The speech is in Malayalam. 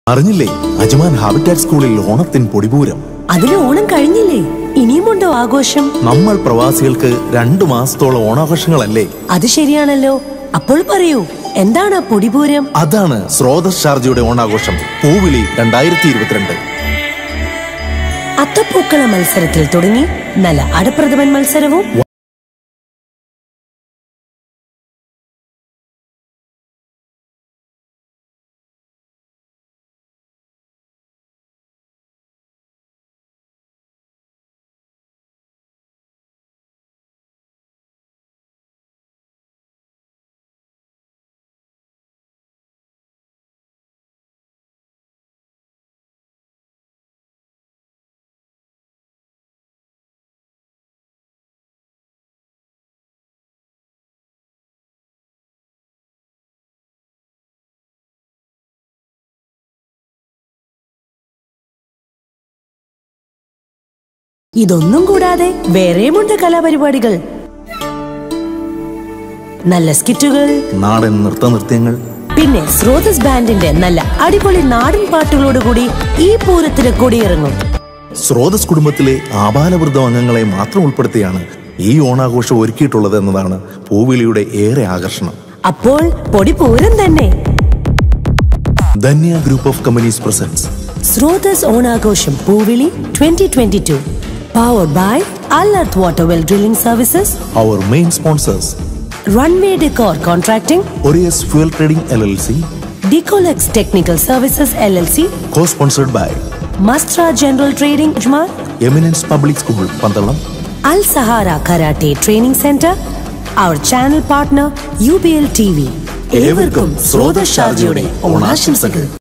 അറിഞ്ഞില്ലേ അജ്മാൻ ഹാബിറ്റാറ്റ് സ്കൂളിൽ ഓണത്തിൻ പൊടിപൂരം. അതിന് ഓണം കഴിഞ്ഞില്ലേ? ഇനിയുമുണ്ടോ ആഘോഷം? നമ്മൾ പ്രവാസികൾക്ക് 2 മാസത്തോളം ഓണാഘോഷങ്ങളല്ലേ? അത് ശരിയാണല്ലോ. അപ്പോൾ പറയൂ, എന്താണ് പൊടിപൂരം? അതാണ് സ്രോതസ് ഷാർജയുടെ ഓണാഘോഷം പൂവിളി 2022. അത്തപ്പൂക്കള മത്സരത്തിൽ തുടങ്ങി നല്ല അടപ്രഥമൻ മത്സരവും ഇതൊന്നും കൂടാതെ വേറെയുമുണ്ട് കലാപരിപാടികൾ. നല്ല സ്കിറ്റുകൾ, നാടൻ നൃത്തങ്ങൾ, പിന്നെ സ്രോതസ് ബാൻഡിന്റെ നല്ല അടിപൊളി നാടൻ പാട്ടുകളോടുകൂടി ഈ പൂരത്തിന് കൊടിയിറങ്ങും. സ്രോതസ് കുടുംബത്തിലെ ആബാലവൃദ്ധ അംഗങ്ങളെ മാത്രം ഉൾപ്പെടുത്തിയാണ് ഈ ഓണാഘോഷം ഒരുക്കിയിട്ടുള്ളത് എന്നതാണ് പൂവിളിയുടെ ഏറെ ആകർഷണം. അപ്പോൾ പൊടിപൂരം തന്നെ. Dhanya group of companies presence സ്രോതസ് ഓണാഘോഷം പൂവിളി 2022, powered by Al-Earth Water Well Drilling Services, our main sponsors, Runway Decor Contracting, Orius Fuel Trading LLC, Decolex Technical Services LLC, co-sponsored by Mastra General Trading Ajman, Eminence Public School Pantalam, Al Sahara Karate Training Center, our channel partner UBL TV. ഏവർക്കും സ്രോതസ് ഷാർജയുടെ ഓണാശംസകൾ.